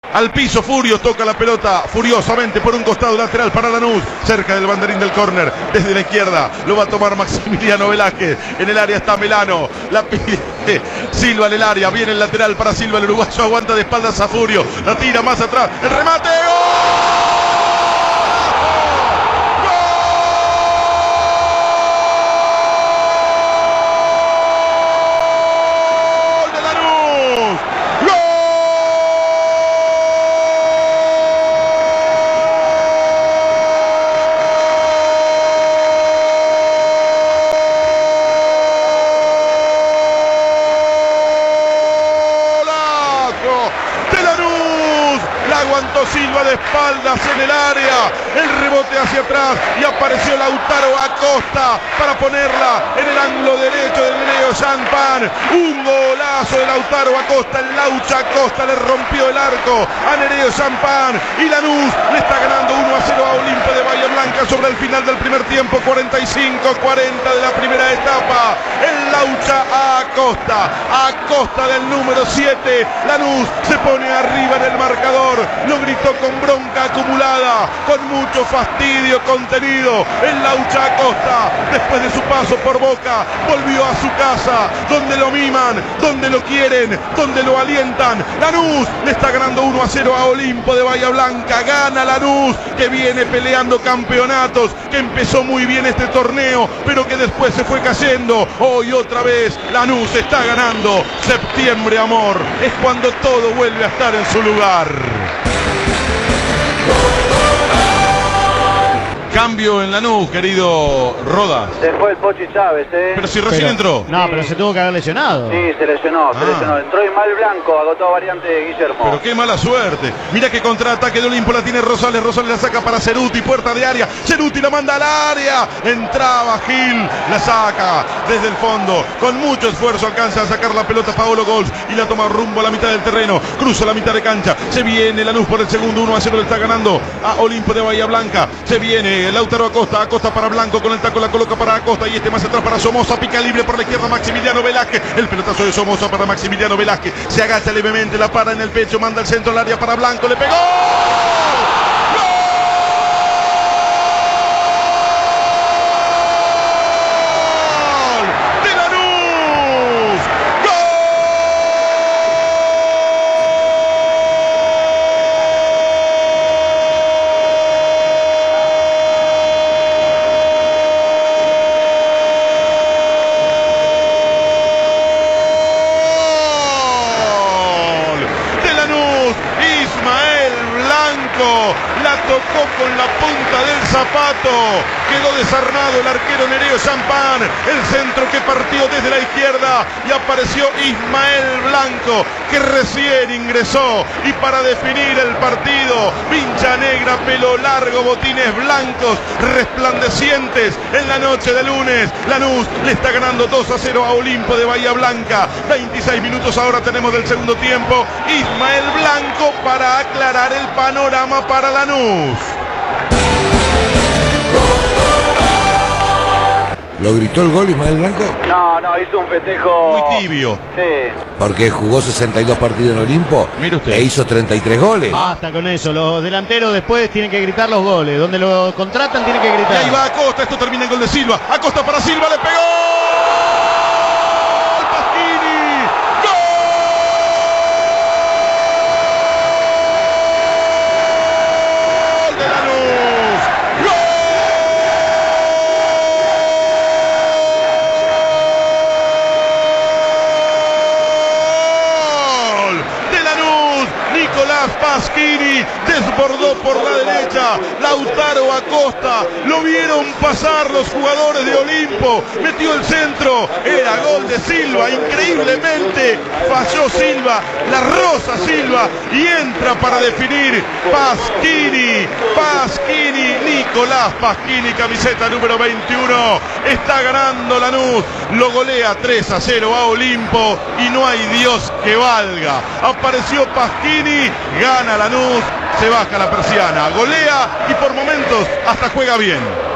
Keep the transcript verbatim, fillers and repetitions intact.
Al piso, Furio toca la pelota furiosamente por un costado lateral para Lanús, cerca del banderín del córner, desde la izquierda, lo va a tomar Maximiliano Velázquez, en el área está Melano, la pide Silva en el área, viene el lateral para Silva, el uruguayo aguanta de espaldas a Furio, la tira más atrás, el remate, ¡gol! Aguantó Silva de espaldas en el área, el rebote hacia atrás y apareció Lautaro Acosta para ponerla en el ángulo derecho del Nereo Champagne. Un golazo de Lautaro Acosta, el Laucha Acosta le rompió el arco a Nereo Champagne y Lanús le está ganando uno a cero a Olimpo de Bahía Blanca sobre el final del primer tiempo, cuarenta y cinco cuarenta de la primera etapa. El Laucha Acosta, Acosta del número siete, Lanús se pone arriba en el marcador. Lo gritó con bronca acumulada, con mucho fastidio contenido. El Laucha Acosta, después de su paso por Boca, volvió a su casa, donde lo miman, donde lo quieren, donde lo alientan. Lanús le está ganando uno a cero a Olimpo de Bahía Blanca. Gana Lanús, que viene peleando campeonatos, que empezó muy bien este torneo, pero que después se fue cayendo. Hoy otra vez Lanús está ganando. Septiembre, amor, es cuando todo vuelve a estar en su lugar. Cambio en Lanús, querido Roda. Se fue el Pochi Chávez, ¿eh? Pero si recién pero, entró. No, sí. pero se tuvo que haber lesionado. Sí, se lesionó, se ah. lesionó. Entró Ismael Blanco, agotó variante de Guillermo. Pero qué mala suerte. Mira que contraataque de Olimpo la tiene Rosales. Rosales la saca para Ceruti, puerta de área. Ceruti la manda al área. Entraba Gil, la saca desde el fondo. Con mucho esfuerzo alcanza a sacar la pelota Paolo Gols y la toma rumbo a la mitad del terreno. Cruza la mitad de cancha. Se viene Lanús por el segundo, uno a cero le está ganando a Olimpo de Bahía Blanca. Se viene Lautaro Acosta. Acosta para Blanco, con el taco la coloca para Acosta y este más atrás para Somoza, pica libre por la izquierda Maximiliano Velázquez, el pelotazo de Somoza para Maximiliano Velázquez, se agacha levemente, la para en el pecho, manda el centro al área para Blanco, le pegó. La tocó con la punta del zapato, quedó desarmado el arquero Nereo Champagne, el centro que partió desde la izquierda y apareció Ismael Blanco, que recién ingresó y para definir el partido, vincha negra, pelo largo, botines blancos, resplandecientes en la noche de lunes. Lanús le está ganando dos a cero a Olimpo de Bahía Blanca, veintiséis minutos ahora tenemos del segundo tiempo. Ismael Blanco para aclarar el panorama para Lanús. ¿Lo gritó el gol Ismael Blanco? No, no, hizo un festejo muy tibio. Sí. Porque jugó sesenta y dos partidos en Olimpo. Mire usted. E hizo treinta y tres goles. Basta con eso, los delanteros después tienen que gritar los goles. Donde lo contratan tienen que gritar. Y ahí va Acosta, esto termina en gol de Silva. Acosta para Silva, le pegó. Pasquini desbordó por la derecha, Lautaro Acosta, lo vieron pasar los jugadores de Olimpo, metió el centro, era gol de Silva, increíblemente falló Silva, la rosa Silva y entra para definir Pasquini, Pasquini, Nicolás Pasquini, camiseta número veintiuno, está ganando Lanús, lo golea tres a cero a Olimpo y no hay Dios que valga, apareció Pasquini, gana Lanús, se baja la persiana, golea y por momentos hasta juega bien.